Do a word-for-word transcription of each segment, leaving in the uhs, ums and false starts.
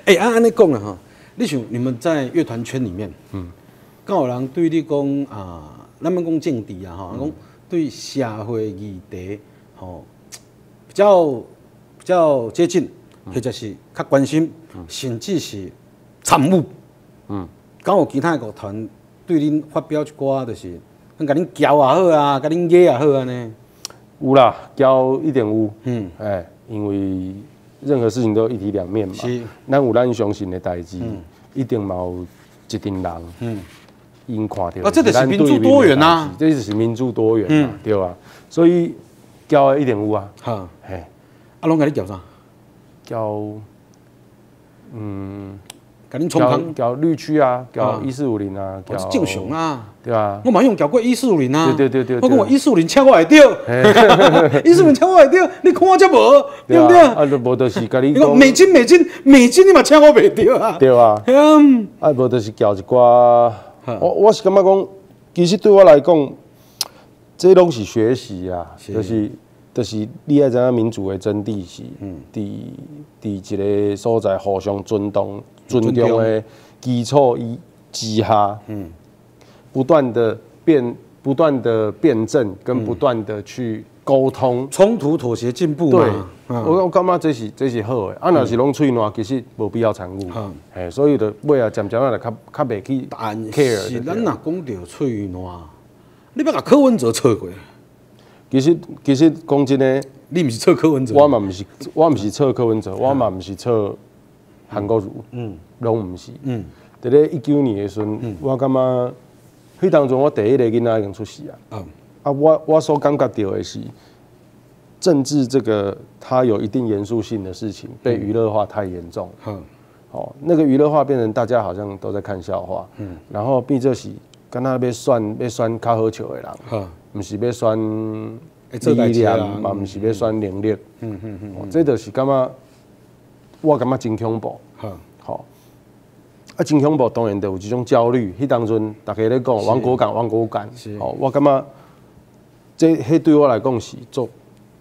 哎、欸，按安尼讲了哈，你想你们在乐团圈里面，嗯，敢有人对你讲啊，咱们讲政治啊，哈，讲、嗯、对社会议题，吼，比较比较接近，或、嗯、者是较关心，嗯、甚至是参与，嗯，敢有其他乐团对恁发表一寡，就是甲恁教也好啊，甲恁野也好啊呢？ 有啦，教一定有，嗯，哎、欸，因为。任何事情都一体两面嘛，咱有咱相信的代志，嗯、一定嘛有一群人，嗯，因看到。 啊，这就是民主多元啊， 这就是民主多元嘛，嗯、对吧？所以教一定有啊， 哈，嘿，啊，拢甲你教啥？ 教，嗯， 甲恁冲康教绿区啊，教一四五零啊， 教正常啊， 对啊， 我嘛用教过一四五零啊， 对对对对， 我讲我一四五零请我会到，一四五零请我会到，你看我才无，对不对？ 啊，就无就是甲你讲美金美金美金，你嘛请我袂到啊， 对啊，啊，无就是教一寡，我我是感觉讲，其实对我来讲，这拢是学习啊，就是就是你爱知影民主的真谛是，伫伫一个所在互相尊重。尊重的基础以之下，嗯，不断的辩、不断的辩证跟不断的去沟通， 冲突、妥协、进步嘛。 对，嗯、我我感觉这是这是好的。啊，若是拢嘴烂，其实无必要参与。嗯，哎，所以就尾啊，渐渐啊，就较较袂去 care。 是咱若讲到嘴烂，你要甲柯文哲错过。 其实其实讲真的， 你毋是错柯文哲， 我嘛毋是，我毋是错柯文哲，我嘛毋是错。韩国瑜，嗯，拢毋是，嗯，伫咧一九年的时阵，我感觉，迄当中我第一个囡仔已经出世啊，嗯，啊，我我所感觉到的是，政治这个它有一定严肃性的事情，被娱乐化太严重，嗯，哦，那个娱乐化变成大家好像都在看笑话，嗯，然后变做是，敢若要选要选较好笑的人，嗯，毋是要选力量，嘛毋是要选能力，嗯嗯嗯，这就是感觉。我感觉真恐怖，好，啊，真恐怖，当然就有这种焦虑。迄当阵大家咧讲亡国感，亡国感，哦，我感觉这迄对我来讲是做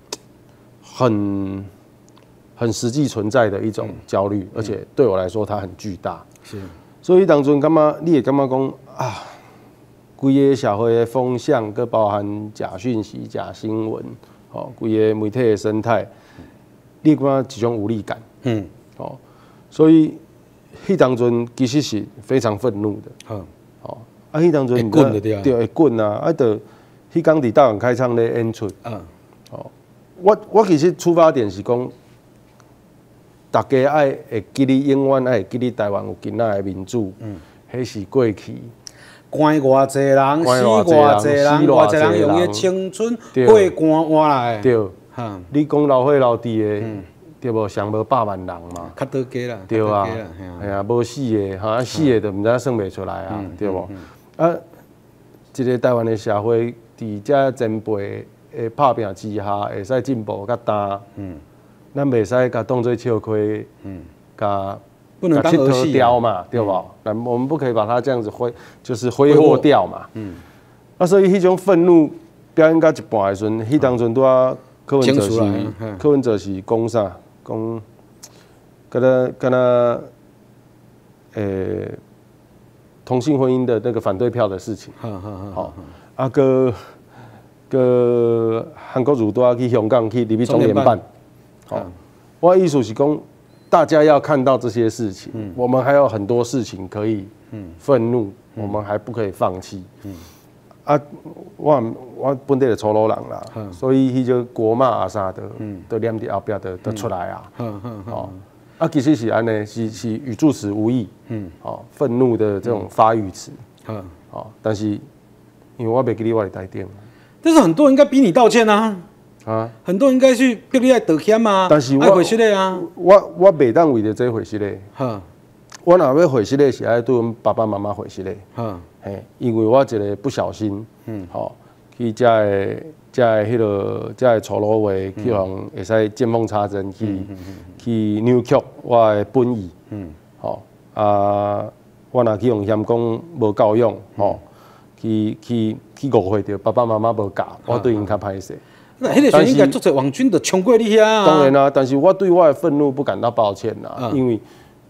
很很实际存在的一种焦虑，而且对我来说它很巨大。是，所以当阵感觉你也感觉讲啊，规个社会的风向，佮包含假讯息、假新闻，哦，规个媒体的生态，你感觉一种无力感。嗯，哦，所以迄当阵其实是非常愤怒的。嗯，哦，啊，迄当阵会滚的对啊， 对，会滚啊，啊，就迄天伫大港开唱咧演出。嗯，哦，我我其实出发点是讲，大家爱会记得永远爱会记得台湾有今仔的民主。嗯，迄是过去。 关偌济人，死偌济人，偌济人用伊青春过关换来。 对，哈，你讲老岁老弟的。对无，上无百万人嘛， 较多加啦， 对啊，系啊，无死的，哈，死的就毋知算袂出来啊，对无？啊，一个台湾的社会，伫遮前辈的拍拼之下，会使进步较大，嗯，咱袂使甲当做笑亏，嗯，甲不能当儿戏雕嘛，对无？咱我们不可以把它这样子挥，就是挥霍掉嘛，嗯，啊，所以迄种愤怒表演到一半的时阵，迄当阵拄啊，柯文哲是柯文哲是讲啥？讲，跟他跟他，诶，同性婚姻的那个反对票的事情，好，啊个个韩国瑜都要去香港去入去中联办，好，我的意思是讲，大家要看到这些事情，我们还有很多事情可以愤怒，我们还不可以放弃。啊，我我本地的粗鲁人啦，嗯、所以迄种国骂啊啥的，嗯、都念伫后壁的都出来啊。嗯嗯嗯、哦，啊，其实是安尼，是是语助词无意，嗯，哦，愤怒的这种发语词，嗯，哦，但是因为我袂记得我的台电， 但是很多人应该逼你道歉啊，啊，很多人应该去逼你来道歉啊， 但是我回失礼啊， 我我袂当为着这回失礼，哈，我若要回失礼是爱对阮爸爸妈妈回失礼，哈。嘿，因为我一个不小心，嗯，吼，去遮个遮个迄落遮个粗鲁话，去互会使见缝插针去去扭曲我的本意，嗯，吼啊，我若去用嫌讲无教养，吼，去去去误会着爸爸妈妈无教，我对因较歹势。 那迄个时候应该做者网军的冲过你遐。 当然啦，但是我对我的愤怒不感到抱歉啦，因为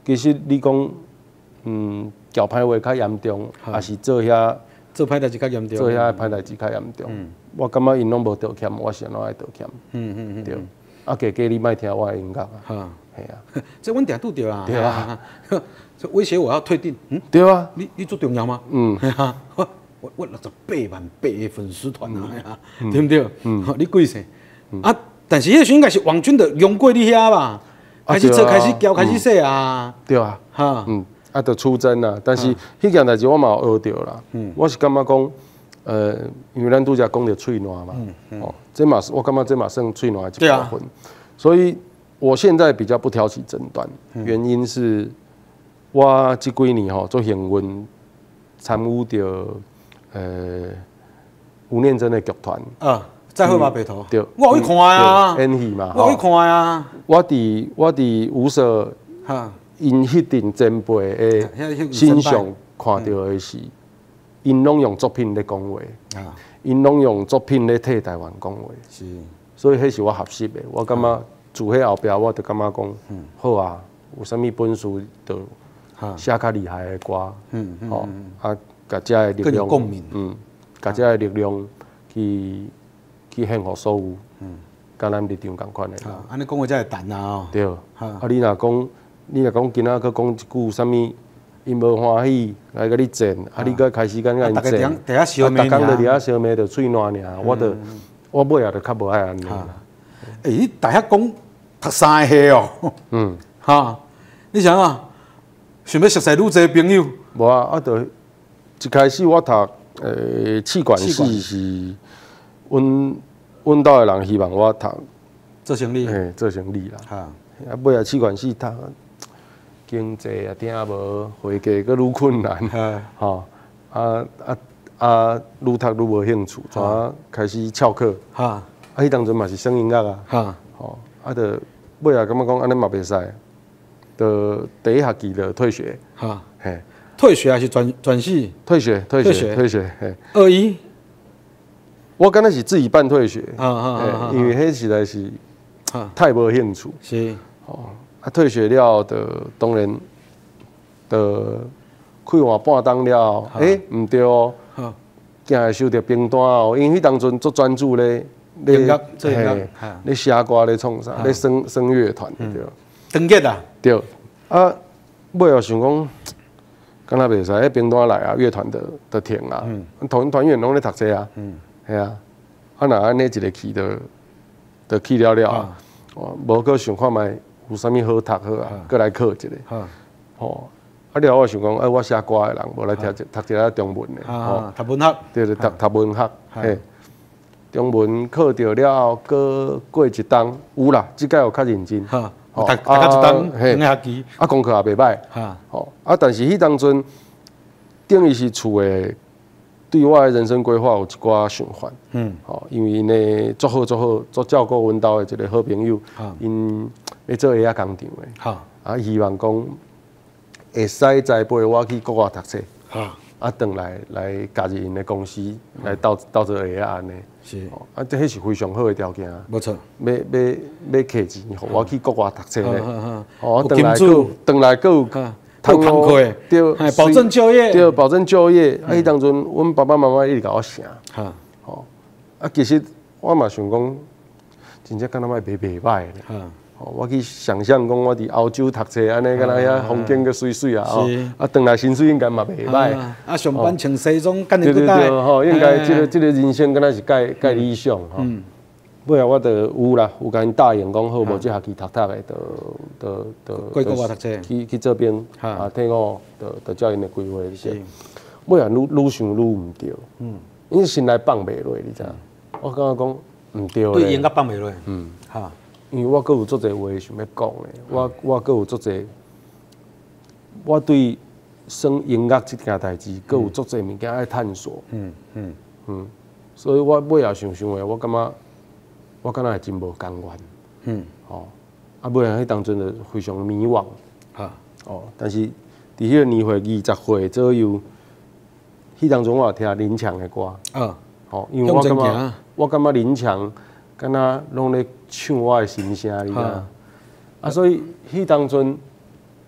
其实你讲，嗯，交歹话较严重，还是做遐做歹代志较严重， 做遐歹代志较严重。我感觉因拢无道歉，我是安怎爱道歉？嗯嗯嗯，对。啊，加加你莫听我的音乐啊。哈，系啊。 这阮定拄着啊。 对啊。 威胁我要退订。 嗯，对啊。 你你做重要吗？嗯，系啊。我我六十八万八个粉丝团啊，对不对？嗯，你几岁？啊，但是迄时应该是王军的用过你遐吧？开始做，开始教，开始说啊。 对啊。哈。嗯。啊，着出征啊！但是迄件代志我嘛有学着啦。嗯。我是感觉讲，呃，因为咱拄则讲着喙烂嘛。嗯嗯。哦，这嘛是我感觉这嘛算喙烂的一部分。所以我现在比较不挑起争端，原因是，我这几年吼做幸运参与着呃吴念真的剧团。啊， 再会吧，北投。 对。 我有去看啊。 演戏嘛。 我有去看啊。 我伫我伫舞社。哈。因迄阵前辈的欣赏看到的是，因拢用作品咧讲话，因拢用作品咧替台湾讲话，是，所以迄是我合适的。我感觉自迄后壁，我就感觉讲，好啊，有啥物本事就写较厉害的歌，吼，啊，甲遮的力量，嗯，甲遮的力量去去献互所有，甲咱立场共款的。 安尼讲话才会谈啊！ 对，啊，你若讲。你若讲今仔佮讲一句啥物，因无欢喜来甲你战，啊！你佮开始甲因战，啊！逐工伫遐烧灭，逐工伫遐烧灭，着喙烂尔。我着我尾也着较无爱安尼。 诶，你大遐讲读三个系哦？嗯，哈，你想啊，想要熟悉愈侪朋友？ 无啊，啊，着一开始我读诶气管系是，阮阮兜诶人希望我读做生理， 嘿，做生理啦。哈，啊，尾也气管系读。经济啊，听无，会计阁愈困难，吼，啊啊啊，愈读愈无兴趣，怎啊开始翘课？哈，啊，迄当阵嘛是声音乐啊，哈，吼，啊，着尾啊感觉讲安尼嘛袂使，着第一学期就退学，哈， 嘿，退学还是转转系？ 退学，退学，退学，嘿， 二一， 我敢若是自己办退学，啊啊啊，因为迄实在是太无兴趣，是，哦。啊，退学了的当然的开换半当了，诶，毋对哦，竟会收到兵单哦，因为迄当阵做专注咧， 咧嘿，咧写歌咧创啥，咧升升乐团对。 登记啊？ 对，啊，尾后想讲，敢若袂使，迄兵单来啊，乐团的的停啊，团团员拢咧读册啊，系啊，啊若安尼一个去就就去了了啊，无搁想看觅。有啥物好读好啊？过来考一个，吼！啊，了我想讲，哎，我写歌的人，无来读读一下中文的， 吼，读文学， 对对，读读文学，嘿，中文考着了，过过一档，有啦，即届有较认真， 吼，读读较一档，两学期， 啊，功课也袂歹，吼，啊，但是迄当阵，等于是厝的。对我的人生规划有一寡想法，嗯，吼，因为因呢足好足好，足照顾阮兜的一个好朋友，因要做下工厂的，好，啊，希望讲会使栽培我去国外读册，好，啊，转来来加入因的公司，来斗斗做下安尼，是，啊，这迄是非常好的条件啊， 没错， 要要要客钱，互我去国外读册咧，哦，转来个转来个有。 有工课，对，保证就业， 对，保证就业。啊，迄当阵，阮爸爸妈妈一直甲我想，哈，吼，啊，其实我嘛想讲，真正敢若卖袂袂歹咧，哈，吼，我去想象讲我伫欧洲读册，安尼敢若遐风景个水水啊，吼，啊，转来薪水应该嘛袂歹， 啊，上班穿西装，干你对对对，吼，应该即个即个人生敢若是介介理想，吼。尾啊，我着有啦，有甲因答应讲好，无即学期读读的，着着着过国外读册， 去去这边啊，听我着着照因的规划一些。尾啊，愈愈想愈毋对，嗯，因为心内放袂落，你知影？我感觉讲毋对咧。 对音乐放袂落，嗯， 哈，因为我阁有足侪话想要讲咧，我我阁有足侪，我对算音乐即件代志，阁有足侪物件爱探索，嗯嗯嗯，所以我尾啊想想诶，我感觉。我感觉会真无甘愿，嗯，哦，啊，尾啊，迄当阵就非常迷惘，啊，哦，但是伫迄个年岁二十岁左右，迄当阵我有听林强的歌，啊，哦，因为我感觉，我感觉林强敢若拢咧唱我的心声，你知影？啊，所以迄当阵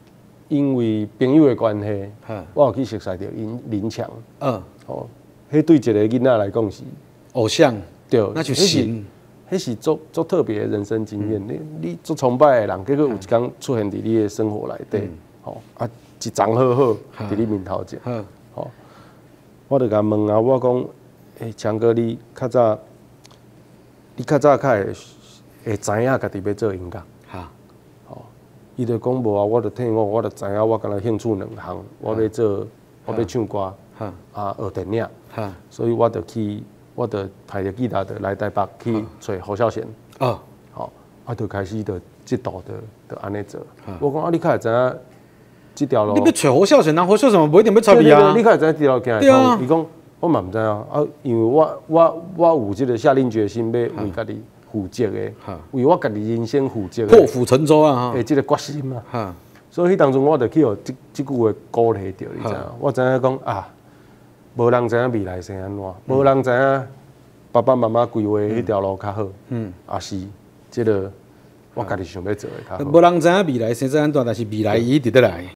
因为朋友的关系，我有去熟悉到林林强。 嗯， 哦，迄对一个囡仔来讲是偶像， 对， 那就神。 迄是足足特别的人生经验，你你足崇拜的人，结果有一天出现伫你的生活内底，吼啊一张好好伫你面头前，吼，我就甲问啊，我讲，诶，强哥你较早，你较早较会会知影家己要做音乐， 哈， 吼，伊就讲无啊，我就听我，我就知影我敢若兴趣两项，我要做，我要唱歌，啊学电影，所以我就去。我就排着吉他的来台北去找侯孝贤，啊，好，我就开始就这道的就安尼做。我讲啊，你较会知影这条路？ 你要找侯孝贤，人侯孝贤不一定要插你啊。 你较会知影这条路行会通？伊讲我嘛唔知啊，啊，因为我我我有这个下定决心要为家己负责的，为我家己人生负责。 破釜沉舟啊！ 诶，这个决心嘛。所以迄当中我就去互这这句话鼓励着，你知影？我知影讲啊。无人知影未来是安怎，无人知影爸爸妈妈规划迄条路较好，嗯，也是即个我家己想要做的较好。 无人知影未来生怎安怎，但是未来伊直得来。